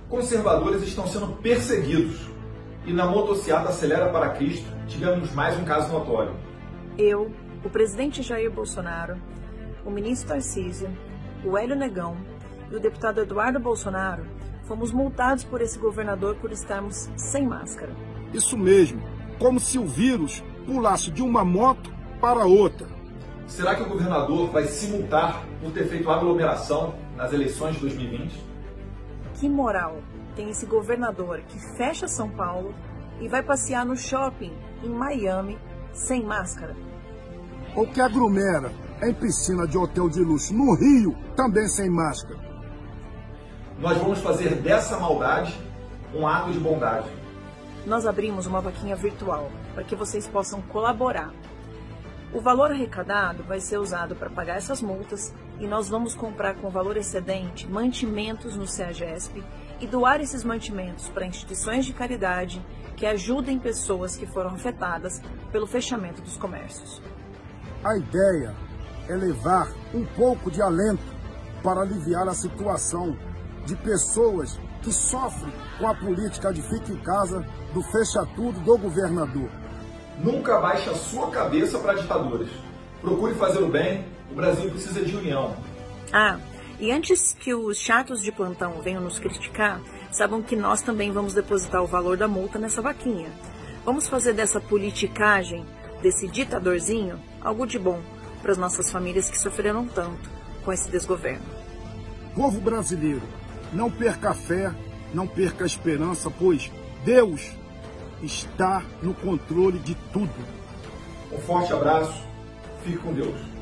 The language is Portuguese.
Conservadores estão sendo perseguidos. E na motociata Acelera para Cristo, tivemos mais um caso notório. Eu, o presidente Jair Bolsonaro, o ministro Tarcísio, o Hélio Negão e o deputado Eduardo Bolsonaro fomos multados por esse governador por estarmos sem máscara. Isso mesmo, como se o vírus pulasse de uma moto para outra. Será que o governador vai se multar por ter feito aglomeração nas eleições de 2020? Que moral tem esse governador que fecha São Paulo e vai passear no shopping em Miami sem máscara? Ou que aglomera em piscina de hotel de luxo no Rio também sem máscara? Nós vamos fazer dessa maldade um ato de bondade. Nós abrimos uma vaquinha virtual para que vocês possam colaborar. O valor arrecadado vai ser usado para pagar essas multas e nós vamos comprar com valor excedente mantimentos no CEAGESP e doar esses mantimentos para instituições de caridade que ajudem pessoas que foram afetadas pelo fechamento dos comércios. A ideia é levar um pouco de alento para aliviar a situação de pessoas que sofrem com a política de fica em casa, do fecha tudo do governador. Nunca baixe a sua cabeça para ditaduras. Procure fazer o bem, o Brasil precisa de união. E antes que os chatos de plantão venham nos criticar, saibam que nós também vamos depositar o valor da multa nessa vaquinha. Vamos fazer dessa politicagem, desse ditadorzinho, algo de bom para as nossas famílias que sofreram tanto com esse desgoverno. Povo brasileiro, não perca a fé, não perca a esperança, pois Deus está no controle de tudo. Um forte abraço, fique com Deus.